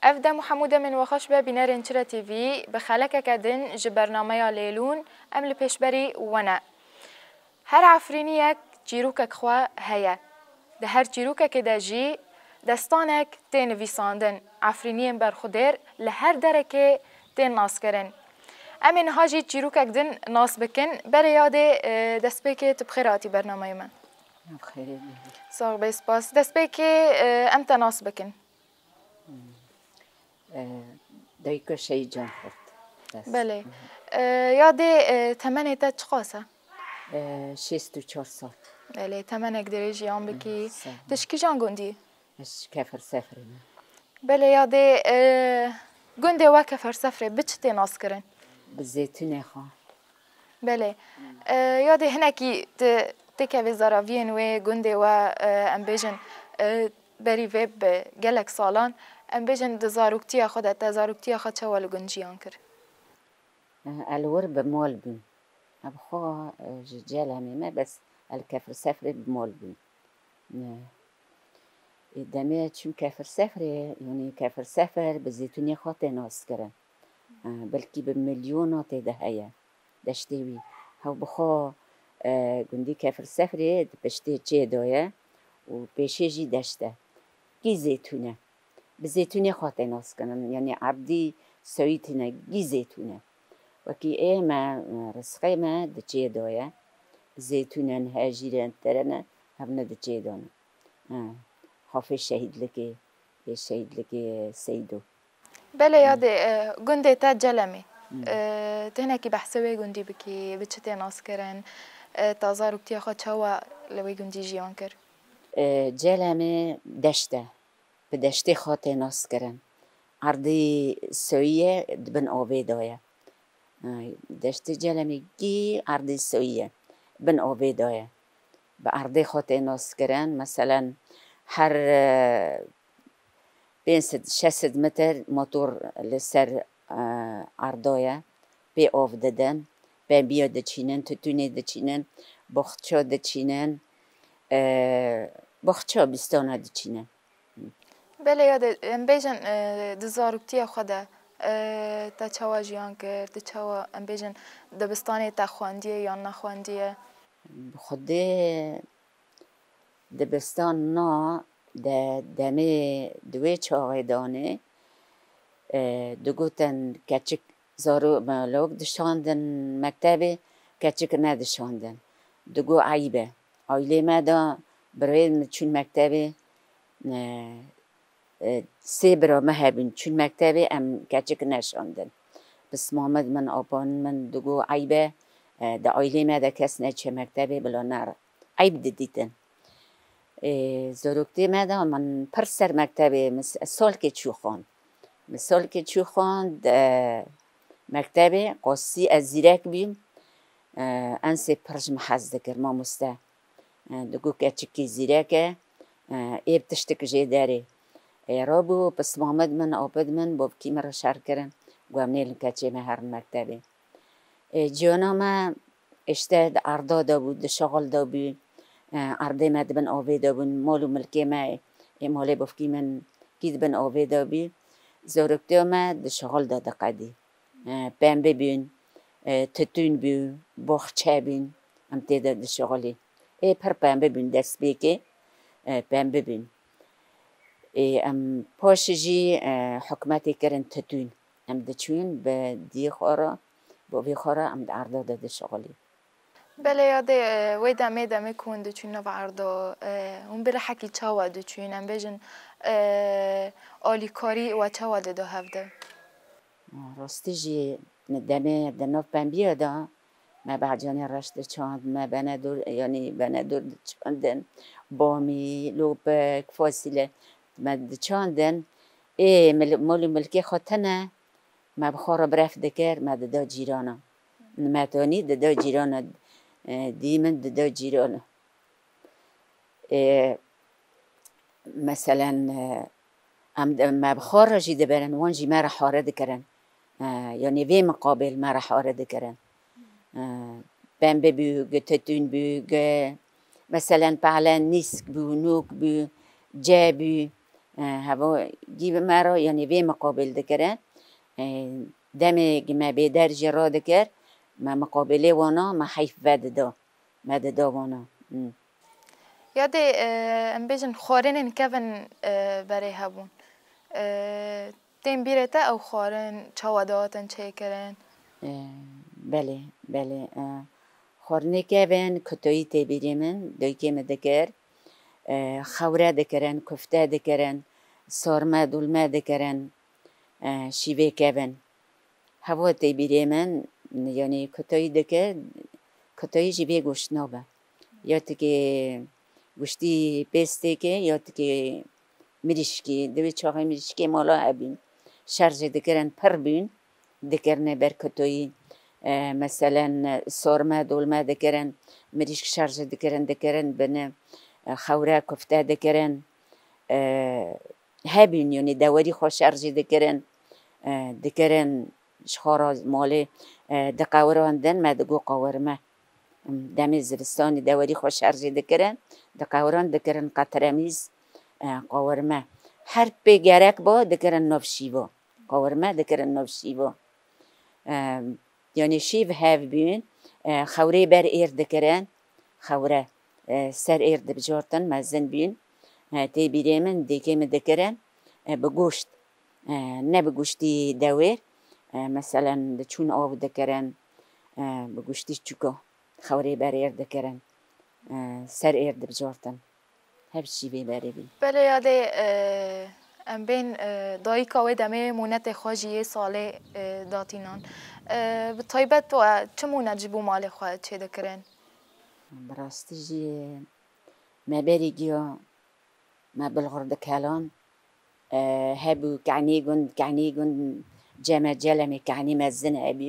أفدا محمودة من وخشبة بنار انشرة تي في بخالك كدن جبرنامه ليلون أم لبيشبري ونا هر عفرينيك جيروكك خوا هيا ده هر جيروكك كده جي دستانك تين ویساندن عفرینیم بر خودر لهر درکه تین ناس کرن. امین هاجی جیروکک دن ناس بکن برای یاد دست بکه تبخیراتی برنامه من. خیلی. سال بیست باس دست بکه امتى ناس بکن. دایکو شی جان خورد. بله. یاد تمنه تا چقاسه؟ 64 سال. بله تمنه کدری جیان بکی. تشکی جان گندی؟ اش کفر سفریم. بله یاد گنده و کفر سفره بچه ناس کرن. بزیتونه خان. بله یاد هنکی تکه زاراوین و گنده و امبیجن بری وب گلک سالان امبیجن دزاروکتی خودت دزاروکتی خود چه ول گنجیان کر. الور بمال بین. ابخوا جل همه بس الکفر سفر بمال بین. دمه چون کفر سفره یعنی کفر سفر بزیتونی خود ناس کرن. بلکی به میلیونات دهیا داشته‌ای. هاو بخوا گندی کفر سفره دپشته چه دایه و پیشه‌جی داشته. کی زیتونه؟ بزیتونی خود ناس کنن یعنی عبدی سویتونه کی زیتونه. وکی ما رسخی ما دچه دایه زیتونن هاجرن ترنه هم ندچه دانه. حافظ شهید لکی سیدو. بله یاد گنده تا جلمه. تهنکی بحثوی گندی بکی بچه ناس کرن تازاروکتی خود چه و لوی گندی جیان کر. جلمه دشته به دشته خود ناس کرن. عرضی سویه دبن آبی دایه. دشته جلمه کی عرضی سویه بن آبی دایه. به عرضی خود ناس کرن مثلا هر 500 متر موتور لسر عرضایه به آب دادن به بیا دچینن تتونی دچینن بخچه دچینن بخچه بیستانه دچینن. بله یاد امبیجن دزاروکتی خوده تا چوا جیان کرد تا چوا امبیجن دبستانی تا خواندیه یا نخواندیه. خودی دبستان نا دمی دوی چاقی دانه دگوتن کچک زارو مالوک دشاندن مکتبی کچک ندشاندن دگو عیبه عیله مدا برای چون مکتبی سه برا مهبین چون مکتبی ام کچک نشاندن بس محمد من آبان من دگو عیبه دا عیله مدا کس نچه مکتبی بلا نر عیب دیدن زاروکتی مدا من پر سر مکتبی سال که چو خواند مثال که چو خواند مکتبی قصی از زیرک بیم انسی پرج محز دکر ما مسته دگو که چکی زیرکه ایب تشتک جه داره رابو بس محمد من آبد من با کی مرا شر کرن گوامنیل که چه مهر مکتبی جانا ما اشته عرضه دا بود شغل دا بود عرضه مد بن آوه دا بود مالو ملکی ما مالی بفکی من کید بن آوه دا بود زارکتی ما دشغل داده قدی پنبه بین تتون بین بخچه بین ام تیده دشغلی پر پنبه بین دست بیکه پنبه بین ام پاشجی حکمتی کرن تتون ام دچون به دی خورا با وی خورا ام عرضه داده شغلی. بله یاده ویدا میدا کن دچون نو عرضه اون بله حکی چاوا دچون ام بیشن آلیکاری و چاوا داده هفته. راستی جی ندمه دناف پنبیه دا ما بعدانی رشته چاند ما بندور یعنی بندور چاندن بامی لوبک فاصله ما چاندن مالی ملکی خاطنه ما بخار برف دکر ما دادا جیرانا نمتانی دادا جیرانا دیمن دادا جیرانا مثلا ما بخار جیده برن وانجی ما را حاره دکرن یعنی وی مقابل ما را حاره دکرن پنبه بیو تتون بیو مثلا پعلا نیسک بیو نوک بیو جا بیو هوا جيب مرا يعني في مقابل دكرن دم ما بدر جرا دكر ما مقابله وانا ما حيف مد دا وانا یادی ام بیشن خورن کفن برای هبون تیم بیرته او خورن چواداتن چه کرن بله بله خورنه کفن کتایی تبیری من دوی که مدکر خوره دکرن کفته دکرن سارمه دولمه دکرن شیوه کفن هوا تبیری من یعنی کتایی دکر کتایی جیبه گوشت نابه یا که گوشتی پسته که یا که مریشکی دوی چاقه مریشکی مالا هبین شرج دکرن پر بین دکرنه بر کتایی مثلا سارمه دولمه دکرن مریشک شرج دکرن بنه خوره کفته دکرن هبین یعنی دواری خوش شرج دکرن شخارا ماله دقاوران دن ما دقو قاورمه دمی زوستانی دواری خوش شرج دقاوران دکرن قطرمیز قاورمه هر بگرک با دکرن ناف شیوا قاورمه دکرن ناف شیوا یعنی شیو هاف بین خوره بر ایر دکرن خوره سر ایر دبجارتن مزن بین تی بیرمن دیکم دکرن بگوشت نه بگوشتی دویر مثلا چون آب دکرن بگوشتی چوکا خوره بر ایر دکرن سر ایر دبجارتن هر شیوه بره بین بله یادی ام بین دایکا و دمه مونت خواجی ساله داتینان به طیبت و چه مونت جبو مال خواهد چه دکرن براستی جی ما بری گیا ما بالغرد کلان هبو کعنی گند جمع جلمه کعنی مزن هبی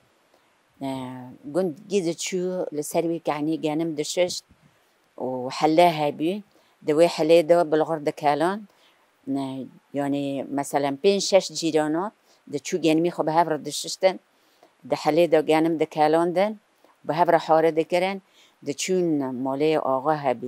گند گیز چو لسروی کعنی گنم دششت و حله هبی دوی حله دا بالغرد کلان يعني مثلا بين 6 جيرانات ده شو جانمي خو بهفر دششتن ده حلي ده جانم ده كالاندن بهفر حاره دكرن ده چون ماله آقا هبي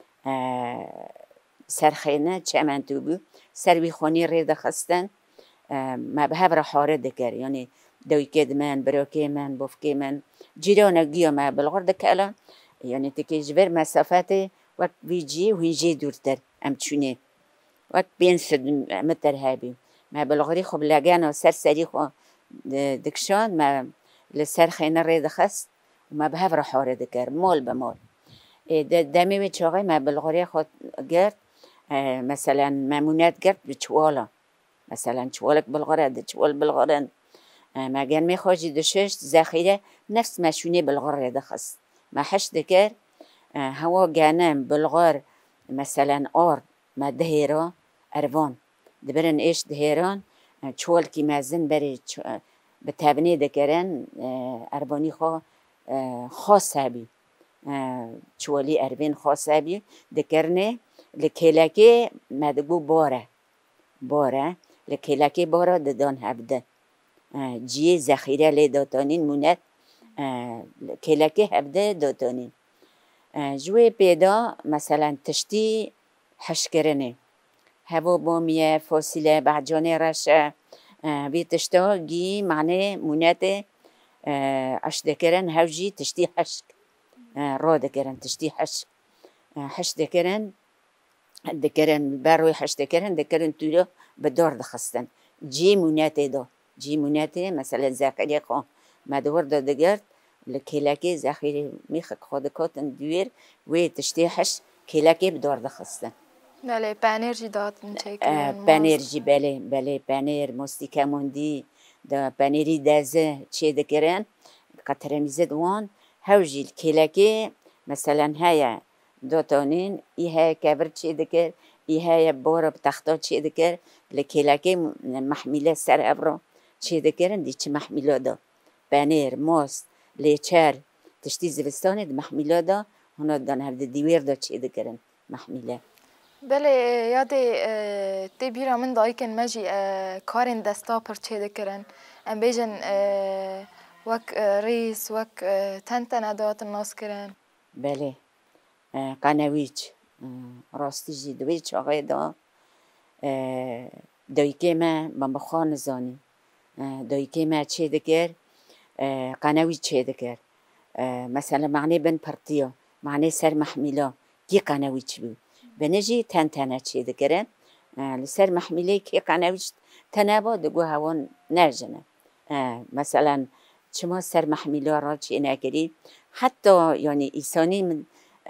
سرخينه چمن تو بو سروي خوني ريده خستن ما بهفر حاره دكر يعني دوي كد من براكي من بوفكي من جيرانا جيا ما بالغرد كالان يعني تكيجبر مسافات وقت بيجي ويجي دورتر ام تشوني وقت بينسد متر هابي ما بالغري خب لجانا سر سريخو دكشان ما لسر خينا ريد خست وما بهفر حاره دكر مال بمال دمي بتشاغي ما بالغري خد جرت مثلا مامونات جرت بتشوالا مثلا تشوالك بالغرة تشوال بالغرة ما جان مي خاجي دشش ذخيرة نفس ما شوني بالغرة دخست ما حش دكر هوا جانم بالغر مثلا آر ما دهيرا أروان دبرن إيش دهيران تشوال كي مازن بري بتابني دكرن أرباني خاص هبي تشوالي أربين خاص هبي دكرني لكيلاكي ما دقو باره لكيلاكي باره ددان هبده جي ذخيرة لداتانين مونت كيلاكي هبده داتانين جوي بيدا مثلا تشتي حشكرني هوا بومية فاصلة بعجاني رشا بيتشتا جي معناه مونت أشدكرن هوجي تشتي حشك رادكرن تشتي حشك حشدكرن دكرن باروي حشدكرن دكرن تولا بدار دخستن جي مونت دا جي مونت مثلا زاكري خان ما دور دا دقرت لكيلاكي زاخيري ميخك خادكاتن دوير وي تشتي حش كيلاكي بدار دخستن بله پنیر جی دادن چه پنیر جی بله پنیر مستیکه موندی دا پنیری دازه چه دکرن قطرمیزه دوان هوجی کلاکی مثلا هیا دوتانین ای هیا کبر چه دکر ای هیا بارا بتختا چه دکر لکلاکی محمیله سر ابرا چه دکرن دی چه محمیله دا پنیر ماست لیچر تشتی زوستانه دی محمیله دا هنو دان هفده دیویر دا چه دکرن محمیله بله یادی تی بیرا من دایکن مجی کارن دستا پر چه دکرن ام بیجن وک ریس وک تنتن دات الناس کرن بله قنویچ راستی جی دوی چاقای دا دایکه ما بخوان زانی دایکه ما چه دکر قناوی چه دکر مثلا معنی بن پرتیا معنی سر محمیلا کی قناوی چی بود بنجی تن چه دکرن لسر محمیله کی قناوی تنابا دگو هوان نرجنه مثلا شما سر محمیلا را چی نکری حتی یعنی ایسانی من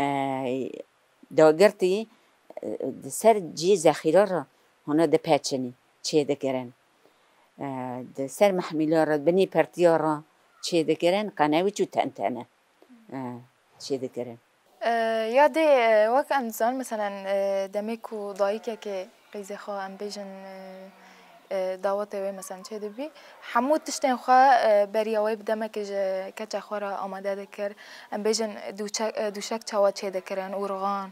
داگرتی سر جی ذخیره را هنو ده پچنی چه دکرن ده سر محمیلا را بنی پرتیا را چه دکرن قناوی چو تنه چه دکرن یادی وقت انسان مثلا دمیکو دایکه که قیزه خواه ام بیجن دعوت وی مثلا چه دبی حمود تشتین خواه بریاوی بدمه که کچه خواه را آماده دکر ام بیجن دوشک چوا چه دکرن اورغان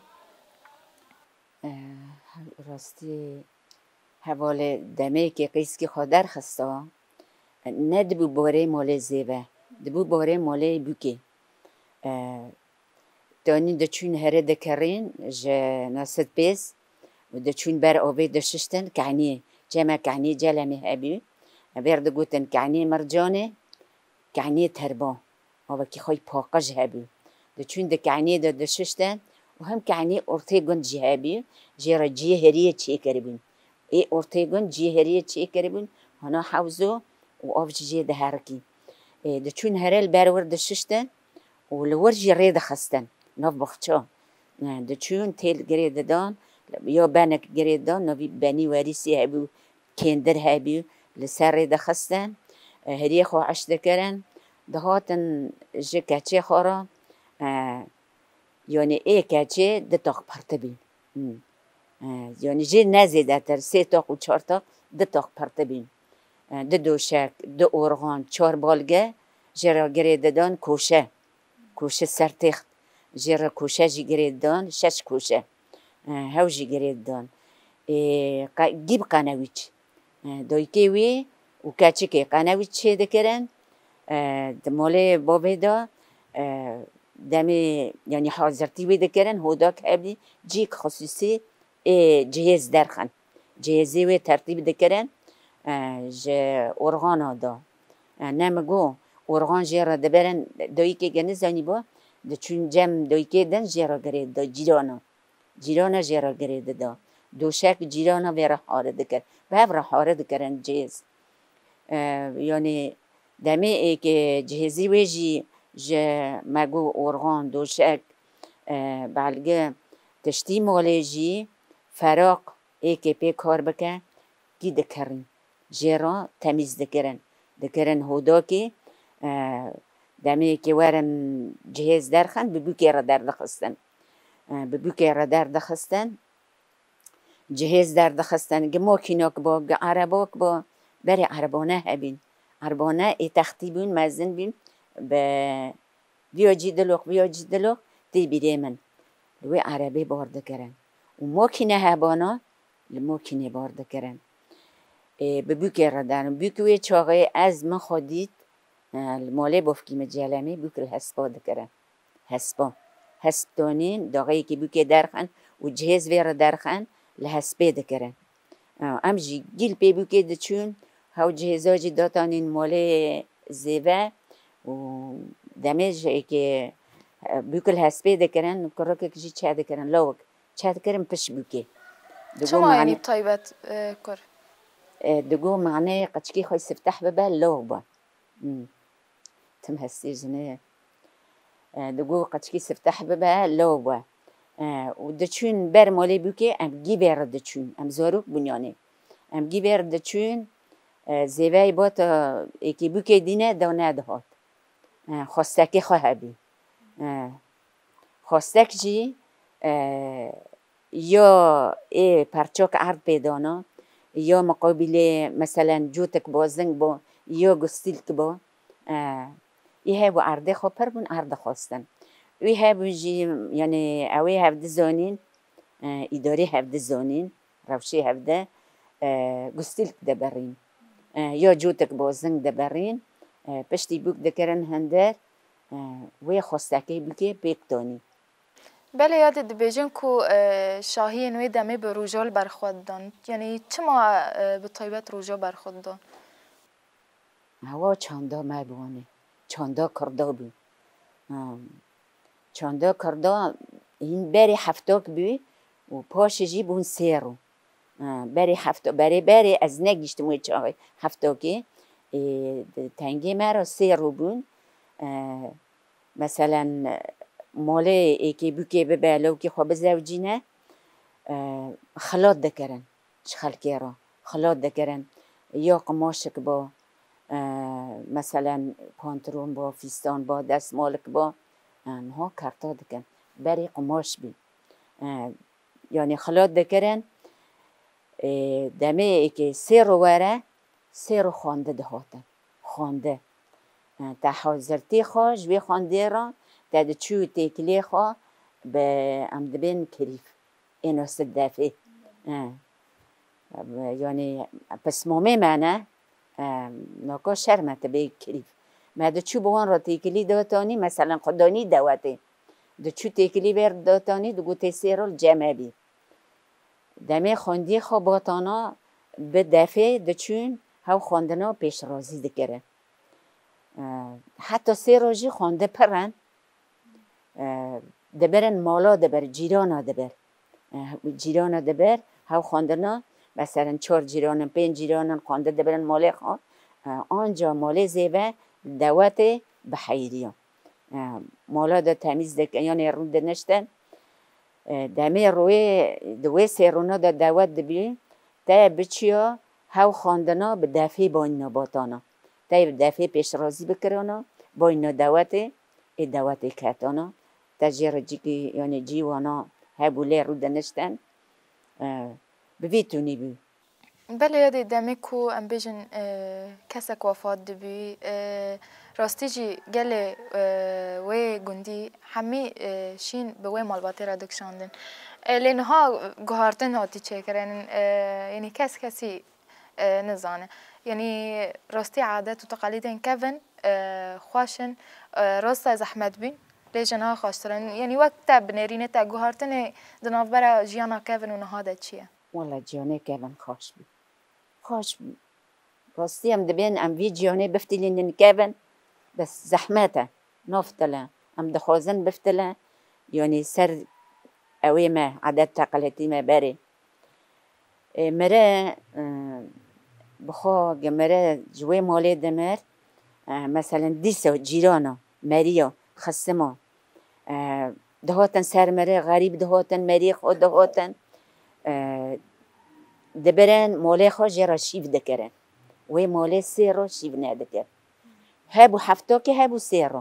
راستی حواله دمه که قیس که خواه در خستا نه دبو باره ماله زیبه دبو باره ماله بوکه دانی دچون هره دکرین جه ناست بیز و دچون بر آبی دششتن کعنی جمع کعنی جلمه هبی برد گوتن کعنی مرجانه کعنی تربا آبا کی خوی پاقج هبی دچون دکعنی دششتن و هم کعنی ارتگون جه هبی جرا جه هریه چی کربین ای ارتگون جه هریه چی کربین هنا حوزو و آب جه ده هرکی دچون هره البرور دششتن و لورجی رید خستن ناف بخچه دچون تیل گرید دان یا بانک گرید دان نوی بانی واریسی هبیو کندر هبیو لسر رید خستن هریه خو عشت کرن دهاتن جه کچه خورا یعنی ای کچه ده تاق پرتبین یعنی جه نزیده تر 3 تاق و 4 تاق ده تاق پرتبین ده دوشک ده ارغان 4 بالگه جه را گرید دان کوشه سرتخت جرا کوشه جی گرید دان 6 کوشه هاو جی گرید دان گیب قناویچ دایکه وی و کچه که قناویچ چه دکرن دماله بابه دا دمی یعنی حاضرتی وی دکرن هودا که ابدی جیک خصوصی جهاز درخن جهازی وی ترتیب دکرن جه ارغانا دا نمگو ارغان جرا دبرن دایکه گنه زنی با دچون جم دایکه دن جرا گرید دا جیرانا جرا گرید دا دوشک جیرانا ویرا حاره دکر به هفرا حاره دکرن جهاز یعنی دمه ای که جهازی ویجی جه مگو ارغان دوشک بلگه تشتی ماله جی فراق ای که پی کار بکن کی دکرن جرا تمیز دکرن هودا که دمی که ورن جهاز درخن ببوکی را در دخستن جهاز در دخستن گه ماکیناک با گه عرباک با بری عربانه هبین عربانه ای تختی بین مزن بین بیا جی دلوق دی بیره من لوی عربی بارده کرن و ماکینه هبانا لماکینه بارده کرن ببوکی را درن بوکوی چاقه از من خودید الماله بافکی مجلمی بوکر حسبا دکرن حسب دانین داغایی که بوکی درخن و جهاز ویرا درخن لحسبه دکرن ام جی گیل پی بوکی دچون هاو جهازا جی داتانین ماله زیوه و دمیج که بوکر حسبه دکرن کراکه کجی چه دکرن لاوک چه دکرن پش بوکی چه معنی طایبت کر؟ دگو معنی قچکی خوی سفتح ببه لاوک با تم هستي جنيه دقو قتشكي سفتح ببا لوبا ودچون بر مالي بوكي ام جي بر دچون ام زاروك بنياني ام جي بر دچون زيواي بات اكي بوكي دينه دانه دهات خواستكي خواهبي خواستك جي یا ای پرچاک عرض پیدانا یا مقابل مثلا جوتک با زنگ با یا گستیلک با ایه و عرضه خواه پر بون عرضه خواستن وی بوجی یعنی اوی هفته زانین اداره هفته زانین روشی هفته گستیلک دبرین یا جوتک با زنگ دبرین پشتی بوک دکرن هندر وی خواستکی بوکی بیک دانی بله یاد دبیجن کو شاهی نوی دمی به روژال برخورد دان یعنی چما به طیبت روژا برخورد دان؟ هوا چاندا مبونه چاندا کردا بی چاندا کردا این بری هفتاک بی و پاش جی بون سیرو بری هفتا بری از نگیشت موی چاقی هفتاکی تنگی مرا سیرو بون مثلا ماله ایکی بوکی ببالو که خواب زوجینه خلات دکرن خلکی را خلات دکرن یا قماشک با مثلا پانترون با فیستان با دستمالک با ها کرتا دکن بری قماش بی یعنی خلات دکرن دمه ای که سیر وره سیر خانده دهاتن خانده تا حاضرتی خواه جوی خانده را تا چو تکلی خواه به امدبین کریف اینو صدفه یعنی پس مومه منه ناکا شرمت به کریف ما دو چو بوان را تکلی داتانی مثلا خدانی دوته دو چو تکلی ورد داتانی دو گوته سیرال جمع بی دمه خاندی خواه باتانا به دفعه دو چون هاو خواندنا پیش رازی دکره حتی سیراجی خانده پرن دبرن مالا دبر جیرانا دبر جیرانا دبر هاو خواندنا مثلا 4 جیرانن 5 جیرانن خانده دبرن ماله خواه آنجا ماله زیبه دوات بحیریا مالا دا تمیز دکن یعنی رو دنشتن دمه روی دوی سیرونا دا دوات دبی تا بچیا هاو خواندنا به دفعه با این نباتانا تا دفعه پیش رازی بکرانا با این دوات دوات کتانا تا جیر جیگی یعنی جیوانا هبوله رو دنشتن بویتونی بی بله یاد دمی کو ام بیجن کسک وفات دبی راستی جی گله و گندی همی شین به وی مالباتی را دکشاندن لینها گهارتن هاتی چه کرن یعنی کسی نزانه یعنی راستی عادت و تقالید این کفن خواشن راست از احمد بین لیجنها خواسترن یعنی وقت بنرینه تا گهارتن دناف برا جیانا کفن و نهاده چیه؟ والله جیانه کفن خوش بی خوش بی راستی هم دبین ام وی جیانه بفتلین کفن بس زحمته نافتله ام دخوازن بفتله یعنی سر اوی ما عادت تقالتی ما بری مره بخوا جمره جوی مالی دمر مثلا دیسا جیرانا مریا خسما دهاتن سر مره غریب دهاتن مری خود دهاتن دبرن مالی خوا جرا شیف دکرن وی مالی سیرا شیف ندکر هبو هفتا که هبو سیرا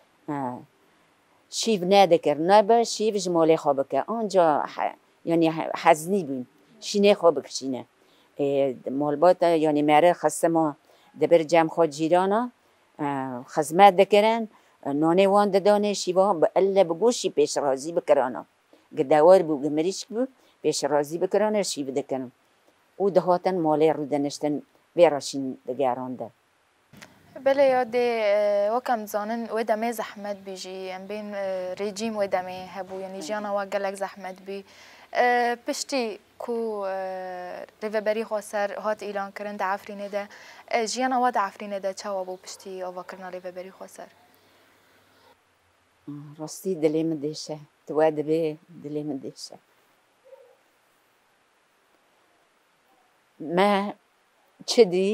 شیف ندکر نبا شیف جمالی خوا بکر آنجا یعنی حزنی بین شینه خوا بکشینه مالبات یعنی مره خسما دبر جمع خود جیرانا خزمت دکرن نانه وان دانه شیوا با الا بگوشی پیش رازی بکرانا گدوار بو گمریش بو پیش رازی بکرانا شیو دکرن او دهاتن مالی رو دنشتن ویراشین دگرانده بله یاد وکم زانن و دمی زحمت بیجی ام بین رژیم و دمی هبو یعنی جانا و گلک زحمت بی پشتی کو ریوبری خسر هات اعلان کردن دعفرینه ده جیانا و دعفرینه ده چه وابو پشتی آوا کردن ریوبری خسر راستی دلی من دیشه تواد به دلی من دیشه ما چدی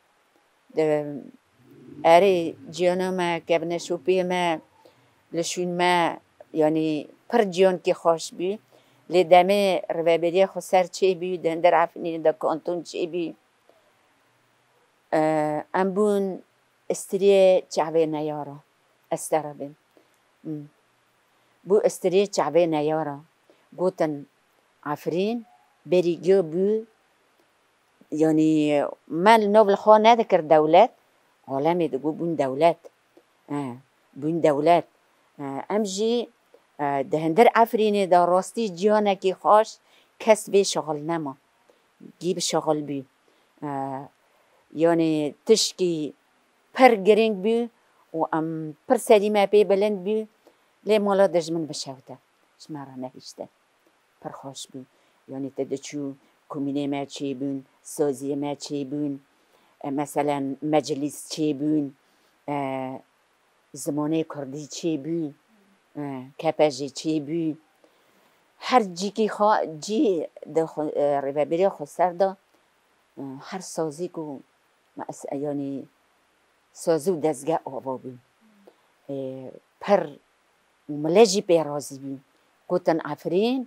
اری جیانا ما کبنه شوپی ما لشون ما یعنی پر جیان که خوش بی لدمه ریوبری خسر چه بی دندر عفنی ده کانتون چه بی امبون استریه چعبه نیارا استرابیم بو استریه چعبه نیارا گوتن عفرین بریگو بو یعنی من نوبل خواه ندکر دولت عالمی دگو بون دولت بون دولت امجی دهندر عفرینه دا راستی جیانه که خوش کس به شغل نما گیب شغل بی یعنی تشکی پر گرنگ بی و ام پر سلیمه پی بلند بی لی مالا دجمن بشوته شمارا نهیشته پر خوش بون یعنی تدچو کمینه ما چی بون سازی ما چی بون مثلا مجلس چی بون زمانه کردی چی بون کپجی چی بون هر جی که جی ریبری خسر دا هر سازی کو یعنی سازی و دزگاه آوا بون پر ملجی پیرازی بون گوتن عفرین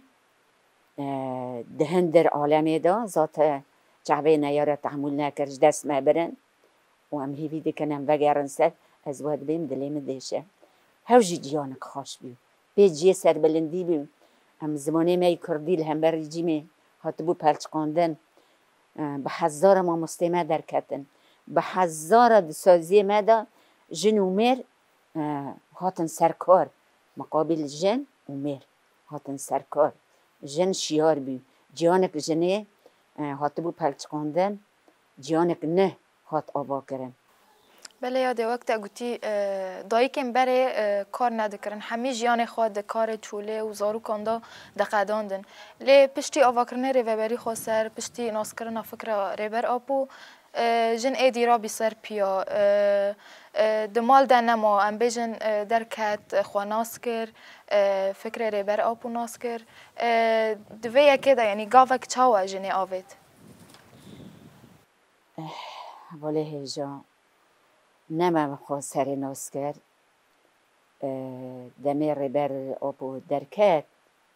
دهن در عالمه دا ذات جعبه نیاره تحمل نکرش دست ما برن و هم هیوی دکنم وگرن سر از واد بیم دلیم دیشه هاوجی جیانک خوش بیم پیجی سر بلندی بیم هم زمانه می کردی هم بر جیمه هاتبو پلچ کندن به هزار ما مستمع در کتن به هزار سازی ما دا جن و میر هاتن سرکار مقابل جن و میر هاتن سرکار جن شیار بی جیانک جنه هاتبو پلچ کندن جیانک نه هات آوا کرن بله یاده وقت اگوتی دایی که بره کار ندکرن همه جیان خود کار چوله و زارو کنده دقداندن لی پشتی آوا کرنه ریوبری خسر پشتی ناس کرن فکر ریبر آپو جن ایدی را بی سر پیا دمال دن نما ام بیجن درکت خوا ناس کر فکر ریبر آپو ناس کر دویه که ده یعنی گاوک چاوه جنی آوید ولی هجا نمم خوا سر ناس کرد دمی ریبر آپو درکت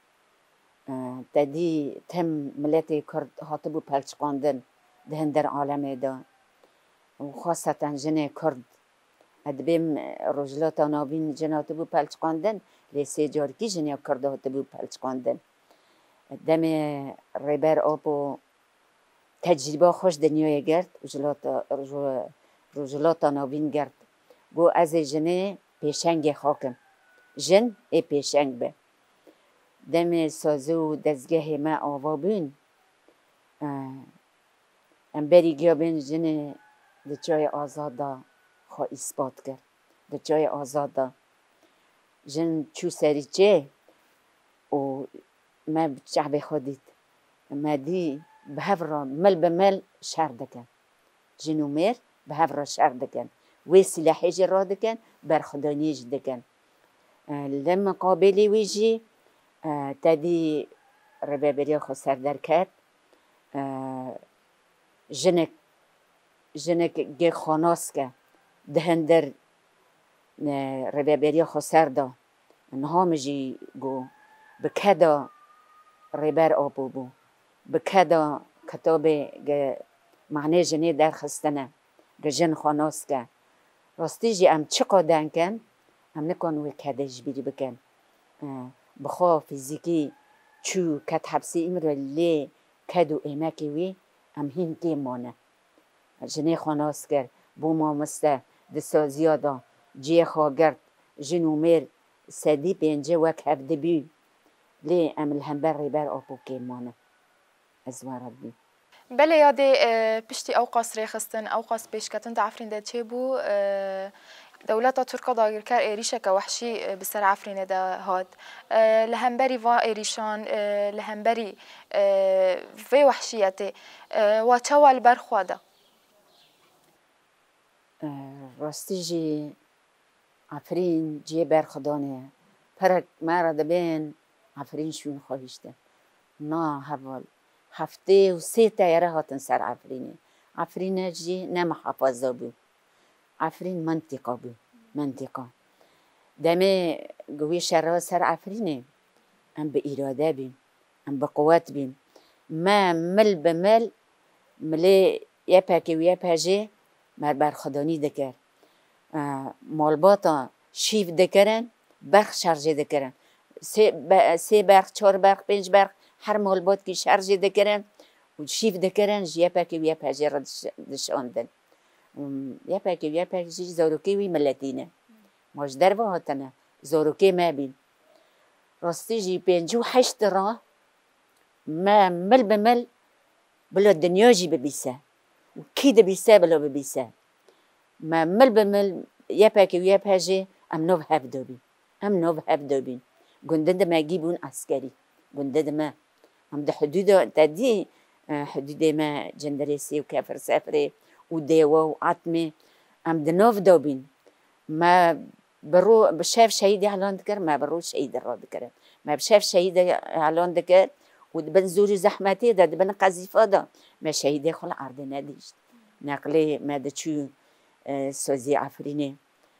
تدی تم ملت کرد هاتبو پلچ کندن دهن در عالمه دا و خاصتا جن کرد ادبیم رجلات نابین جن هاتبو پلچ کندن لیسی جارکی جن کرد هاتبو پلچ کندن دم ریبر آپو تجربه خوش دنیای گرد رجلات نابین گرد گو از جنه پیشنگ خاکم جن ای پیشنگ به دم سازو دزگه ما آوا بین ام بری گیا بین جن دچای آزادا خواه اثبات کرد دچای آزادا جن چو سری چه و ما شعب خودید ما دی به هفرا مل به مل شر دکن جن و میر به هفرا شر دکن وی سلاحی جی را دکن برخدانیج دکن لما قابلی ویجی تدی ربابری خو سر در کرد جنک گه خاناس که دهندر ربابری خو سر دا نهامجی گو بکدا ریبر آبو بو بکدا کتاب معنی جنی در خستنه جن خاناس که راستی جی ام چه قادن کن ام نکن وی کدش بیری بکن بخوا فیزیکی چو کت حبسی امرو لی کدو ایمکی وی ام هین که مانه جنی خاناس کرد بو ما مسته دسا زیادا جی خواگرد جنو میر سدی پینجه وک هفده بی لی ام الهنبر ریبر آبو که مانه از وارد بی بله یاده پشتی اوقاس ریخستن اوقاس پیشکتن تعفرین ده چه بو دولت ترکا داگر کر ایریشه که وحشی بسر عفرین ده هاد لهمبری و ایریشان لهمبری و وحشیته و چوال برخواده راستی جی عفرین جی برخدانه پرک مرد بین عفرین شون خواهیشته نا حوال هفته و 3 تایره هاتن سر عفرینه عفرینه جی نم حفاظه بو عفرین منطقه بو منطقه دمه گوی شرها سر عفرینه ام به اراده بیم ام به قوت بیم ما مل به مل ملی یه پاکی و یه پاجه مر برخدانی دکر مالباتا شیف دکرن برخ شرجه دکرن 3 برخ 4 برخ 5 برخ هر مالبات که شرجه دکرن و شیف دکرن یه پاکی و یه پاجه را دشاندن یه پاکی و یه پاجه زاروکی وی ملتینه ماش در و هاتنه زاروکی ما بین راستی جی 58 راه ما مل به مل بلا دنیا جی ببیسه و کی دبیسه بلا ببیسه ما مل به مل یه پاکی و یه پاجه ام نو هف دابین ام نو هف دابین گنده ما جیبون عسکری گنده ما هم ده حدود تدی حدود ما جندرسی و کفر سفره و دیوا و عتمه هم ده ناف دابین ما برو بشاف شهید اعلان دکر ما برو شهید را دکرم ما بشاف شهید اعلان دکر و دبن زوری زحمتی ده دبن قذیفه ده ما شهید خل عرض ندیشت نقله ما ده چو سوزی عفرینه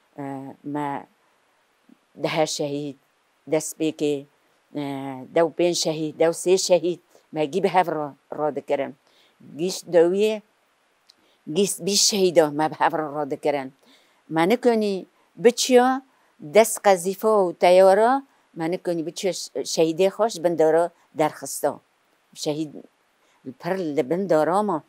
ما ده شهید دست بکه دو پنج شهید دو سه شهید ما جیب هف را دکرم گیش دویه گیس بیش شهیدا ما به هف را دکرم ما نکنی بچیا دست قذیفه و تیارا ما نکنی بچیا شهیده خوش بندارا درخستا شهید پر لبندارا ما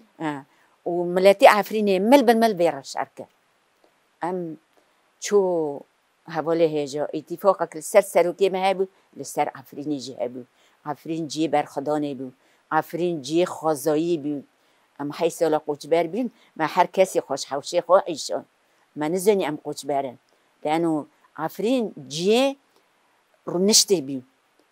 و ملتی عفرینه مل بالمل بیرا شرکه ام چو حواله هجا اتفاقا که سر سروکی ما هبو لسر عفرینی جی هبو عفرین جی برخدانه بو عفرین جی خوازایی بو ام حیث الا قوچبر بین ما هر کسی خوش حوشه خواه عیشان ما نزنی ام قوچبرن لانو عفرین جی رو نشته بو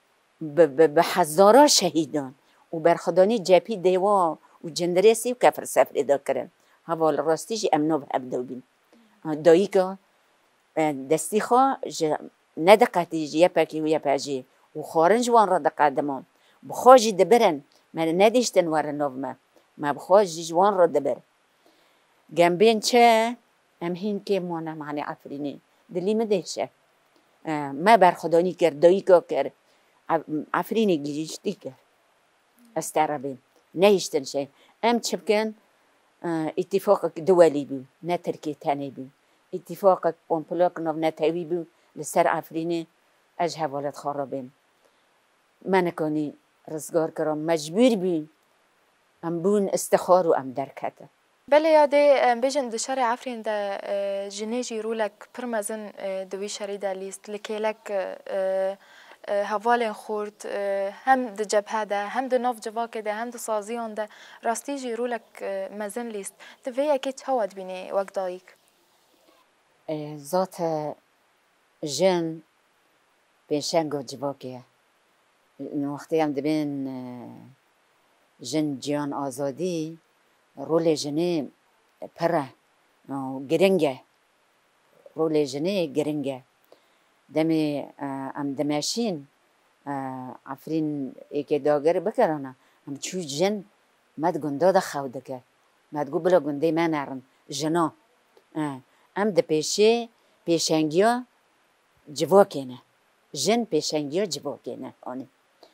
به هزارا شهیدان و برخدانی جپی دیوا و جندرسی و کفر سفر ادا کرن حوال راستی جی امنو به ابدو بین دایی که دستی خواه ندقتی جی یپکی و یپجی و خارنج وان را دقدمان بخواجی دبرن من ندیشتن ورنو ما بخواجی جوان را دبر جنبین چه ام هین که مانا معنی عفرینی دلی مدهشه ما برخدانی کرد دایی که کرد عفرینی گیشتی کرد استعربین نهیشتن شه ام چه بکن اتفاق دولی بو نه ترکی تانی بو اتفاق قنپلاک نو نتاوی بو لسر عفرینی اج حوالت خرابین ما نکنی رزگار کرام مجبور بین ام بون استخار و ام درکته بله یاده بیشن دشار عفرین ده جنیجی رولک پرمزن دوی شری ده لیست لکیلک هوالن خورد هم ده جبهه ده هم ده ناف جواک ده هم ده سازیان ده راستی جی رولک مزن لیست دوی اکیت هواد بینی وقت دایک ذات جن بینشنگو جواکیه وقتی هم دبین جن جیان آزادی رول جنه پره گرنگه رول جنه گرنگه دمی ام دماشین عفرین ایک داگر بکرانه ام چو جن مد گنده ده خود که مد گو بلا گنده من نرم جنا ام ده پیشنگیا جواکینه جن پیشنگیا جواکینه آنی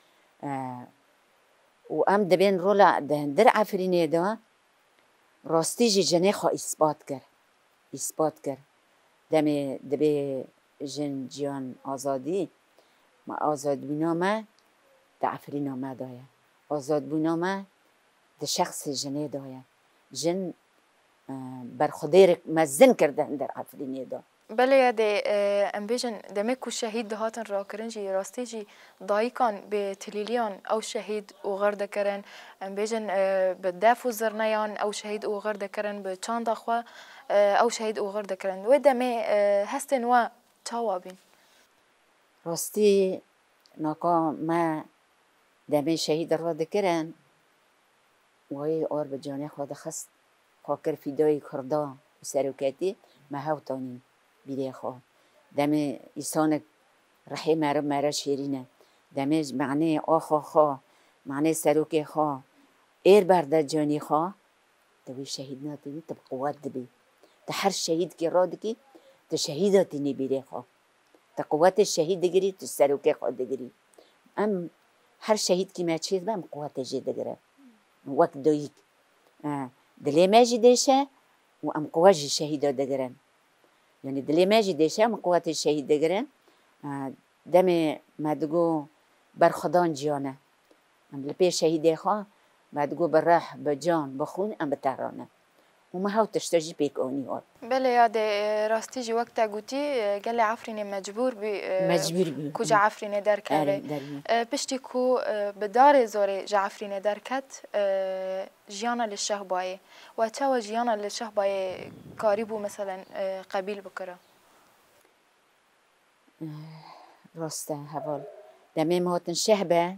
و ام دبین رولا در عفرینه ده راستی جی جنه خواه اثبات کرد دمی دبی جن جیان آزادی ما آزاد بینا ما ده عفرینه ما دایه آزاد بینا ما ده شخص جنه دایه جن بر خودی مزن کردن در عفرینه ده بله یاده ام بیشن دمی کو شهید دهاتن را کرن جی راستی جی دایکان به تلیلیان او شهید او غرد کرن ام بیشن به دافو زرنیان او شهید او غرد کرن به چاند خوا او شهید او غرد کرن و دمی هستن و چاوابین راستی ناکا ما دمی شهید را دکرن وای آر به جانه خود خست خاکر فیدای کردا و سروکتی ما هاوتانیم بیره خواه دم ایسان رحی مرا شیرینه دمش معنی آخا خواه معنی سروک خواه ایر برده جانی خواه دوی شهید ناتینی تب قوت دبی تا هر شهید که را دکی تا شهیداتینی بیره خواه تا قوت شهید دگری تا سروک خواه دگری ام هر شهید که ما چیز بام قوت جی دگره وقت دویک دلی ماجی دیشه و ام قوت جی شهیدا دگرن يعني دلي ماجي ديشا من قوات الشهيد دقرن دم ما دقو برخدان جيانه ام لبي شهيد خواه ما دقو براح بجان بخون ام بتهرانه وما هاو تشتجي بيك اوني اور بله یاده راستی جی وقت گوتی گل عفرین مجبور بی کجا عفرین در کاره پشتی کو بدار زوری جا عفرین در کت جیانا لشه بایه و چاو جیانا لشه بایه کاری بو مثلا قبیل بکره راسته هوال دمی مهاتن شهبه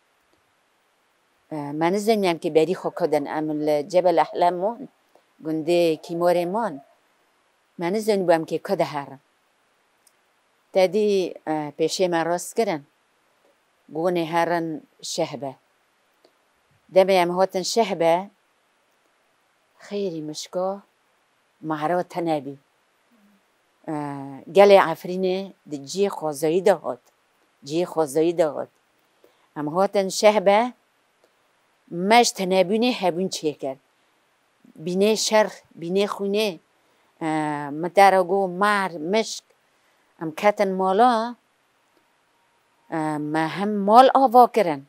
ما نزنیم که بری خو کدن عمل جبل احلامون گنده کیمورمان ما نزنیم که کده هر تدی پیشه ما راست کردن گونه هرن شهبه دمی مهاتن شهبه خیری مشکا معرا تنبی گل عفرینه دی جی خوازایی دهات جی خوازایی دهات ام هاتن شهبه مش تنبونه هبون چه کرد بینه شر بینه خونه مترگو مار مشک ام کتن مالا ما هم مال آوا کرن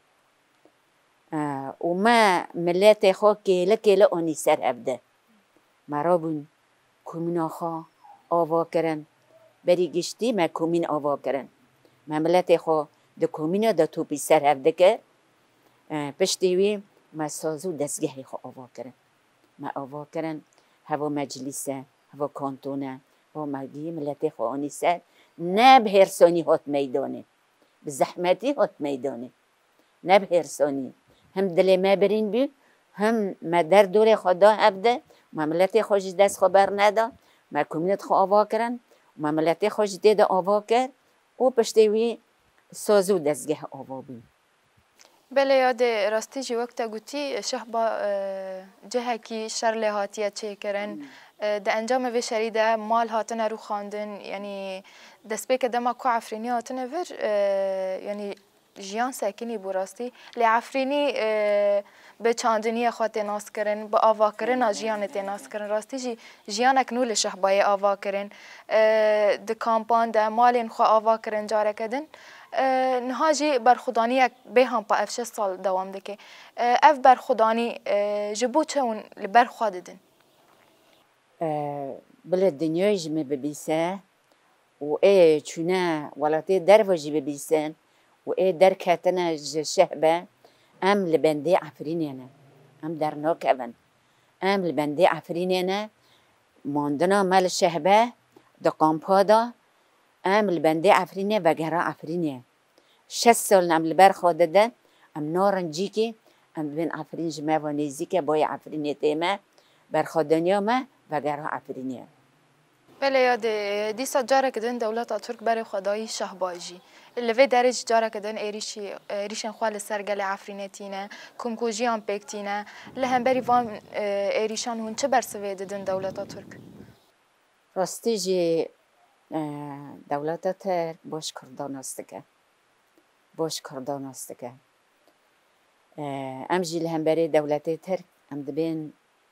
و ما ملت خو کله کله آنی سر ابده مرابون کومین خو آوا کرن بری گشتی ما کومین آوا کرن ما ملت خو د کومین د توپی سر ابده که پشتیوی ما سازو دستگاهی خو آوا کرن ما آوا کرن هوا مجلسه هوا کانتونه هوا مگی ملت خو آنی سر نه به هرسانی هات میدانه به زحمتی هات میدانه نه به هرسانی هم دل ما برین بی هم ما در دور خدا ابده ما ملت خوش دست خبر ندا ما کمیونت خو آوا کرن ما ملت خوش دید آوا کرد و پشتوی سازو دستگاه آوا بی بله یاد راستی جی وقت گوتی شهبا جهه کی شر لحاتیه چه کرن ده انجام و شریده مال هاتن رو خواندن یعنی دست به که دما کو عفرینی هاتن ور یعنی جیان ساکنی بو راستی لی عفرینی به چاندنی خواهد ناس کرن با آوا کرن جیان ناس کرن راستی جی جیان اکنول شهبای آوا کرن ده کامپان ده مالین خواه آوا کرن جاره کدن نهاجی برخودانی به هم پا افش سال دوام دکه اف برخودانی جبو چون لبرخوا ددن بله دنیای جمع ببیسه و ای چونه ولاتی در وجی ببیسن و ای در کتنه شهبه ام لبنده عفرینه ام در ناکون ام لبنده عفرینه ماندنا مال شهبه دا قامپادا ام لبنده عفرینه و گرا عفرینه 6 سال ام لبر خودده ام نارنجی که ام بین عفرین جمع و نیزی که بای عفرینه تیمه برخودنیا ما و گرا عفرینه بله یاد دیسا جاره کدن دولت ترک برای خدایی شهباجی اللي درج جاره کدن ایریشن خوال سرگل عفرینتینه کمکوجی هم پکتینه لهم بری وان ایریشان هون چه برسوه ددن دولت ترک راستی جی دولت ترک باش کردان است که باش کردان است که ام جی لهم بری دولت ترک ام دبین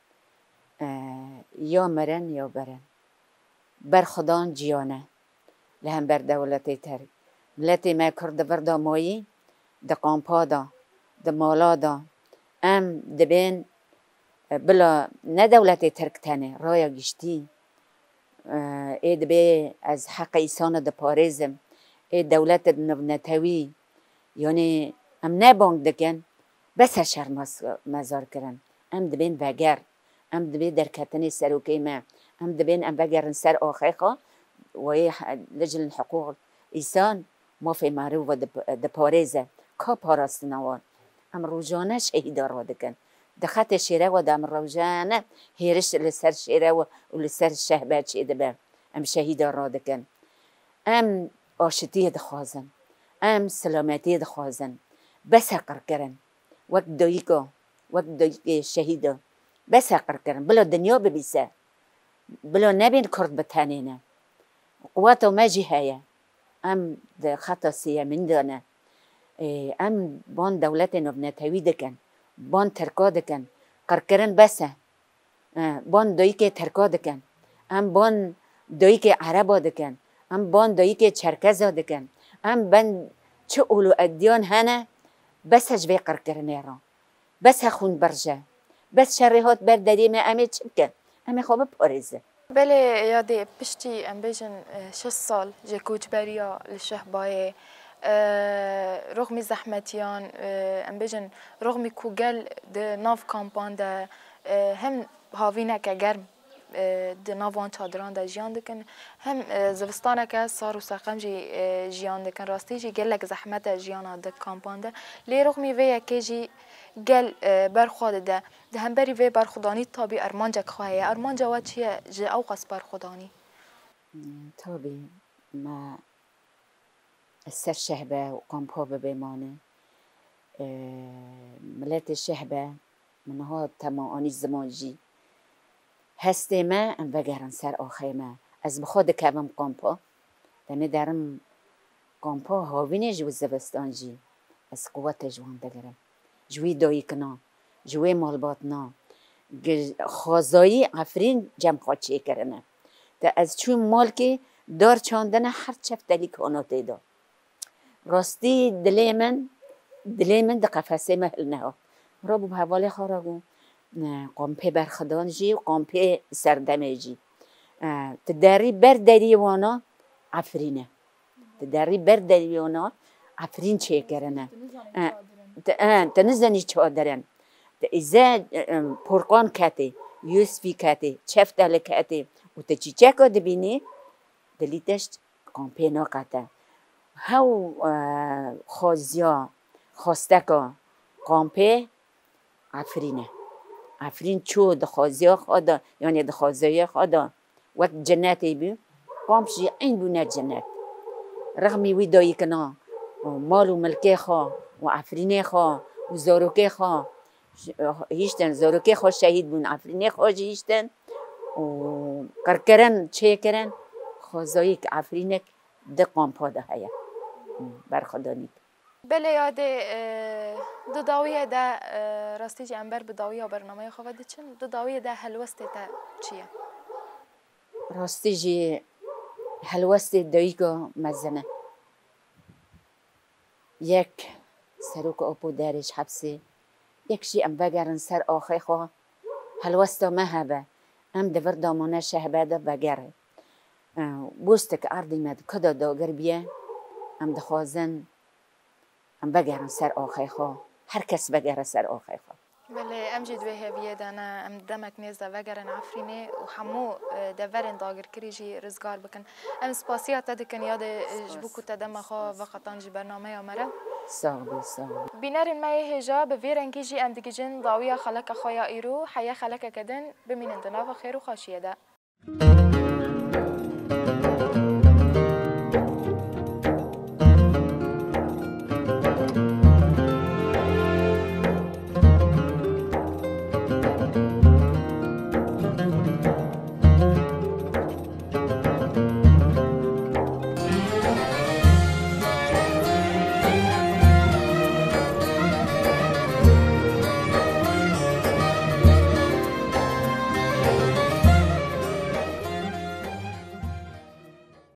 یا مرن یا برن برخدان جیانه لهم بر دولت ترک ملتی ما کرد وردا مایی ده قامپا دا ده مالا دا ام دبین بلا نه دولت ترک تنه رایا گشتی ای دبی از حق ایسان ده پارزم ای دولت نتوی یعنی ام نبانگ دکن بس شر مزار کرن ام دبین وگر ام دبی در کتنی سروکی ما ام دبین ام وگرن سر آخیقا و لجل حقوق ایسان ما في معروف ده پارزه که پاراست نوان ام روزانه شهیدا را دکن دخت شیره و دم روزانه هیرش لسر شیره و لسر شهبه چه دبه ام شهیدا را دکن ام آشتی دخوازن ام سلامتی دخوازن بس اقر کرن وقت دایگا شهیدا بس اقر کرن بلا دنیا ببیسه بلا نبین کرد بتانینه قواتو ما جهايه ام ده خطا سیه من دانه ام بان دولت نتوی دکن بان ترکا دکن قرکرن بسه بان دایی که ترکا دکن ام بان دایی که عربا دکن ام بان دایی که چرکزا دکن ام بان چه اولو ادیان هنه بس جوی قرکرنه را بس خون برجه بس شریحات برداریم امه چه بکن امه خواب پارزه بله یادی پشتی ام بیجن 6 سال جه کوچبریا لشهبای رغم زحمتیان ام بیجن رغم کوگل ده ناف کامپان ده هم هاوینه که گرم دناوان چادران دا جیان دکن هم زوستانه که سار و ساقم جی جیان دکن راستی جی گلک زحمت جیان دک کامپان ده لی رغمی وی که جی گل برخواد ده هم بری وی برخودانی تابی ارمان جک خواهی ارمان جواد چیه جی اوقس برخودانی تابی ما السر شهبه و قامپا ببیمانه ملت الشهبة من هاد تماعني الزمانجي هستي ما ام بقرن سر آخي ما از بخود كابم قامبا داني دارم قامبا هاويني جو الزبستانجي از قوات جوان دقرم جوي دايكنا جوي مالباتنا خازایی عفرین جمع خاچه کرنه تا از چون مال که دار چاندنه هر چفت دلی کاناته دا راستی دلی من ده قفسه محل نه را بو حواله خارگو قامپه برخدان جی و قامپه سردمه جی تداری بر دری وانا عفرینه تداری بر دری وانا عفرین چه کرنه تنزنی چادرن إذا برقان كاتي يوسفي كاتي شفت على كاتي وتجيجاكو دبيني دليتش كامبينا كاتا هاو خازيا خاستكا كامبي عفرين شو دخازيا خادا يعني دخازيا خادا وقت جناتي بي قامشي عين بنا جنات رغمي ويداي كنا مالو ملكي خا وعفريني خا وزاروكي خا هیچتن زاروکه خوش شهید بون عفرینه خوش هیچتن و کرکرن چه کرن خوزایی که عفرینه ده قامپا ده هیا برخدانید بله یاد دداویه ده راستی جی انبر بداویه برنامه خواه ده چن دداویه ده هلوسته ده چیه؟ راستی جی هلوسته دایگا مزنه یک سروک اپو دارش حبسه یک شی ام بگرن سر آخی خواه هلوستا مهبه ام دور دامانه شهبه ده بگره بوستک اردی مد کدا داگر بیه ام دخوازن ام بگرن سر آخی خواه هر کس بگره سر آخی خواه بله ام جد وی هویه دانا ام دمک نیز ده وگرن عفرینه و همو دورن داگر کری جی رزگار بکن ام سپاسیات دکن یاد جبوکو تدم خواه وقتان جی برنامه آمره صاحبي بنار ما هجا بفيرن كيجي ام ديجن ضاويه خلك خويا ايرو حيا خلك كدن بمن اندنا خير وخاشيه ده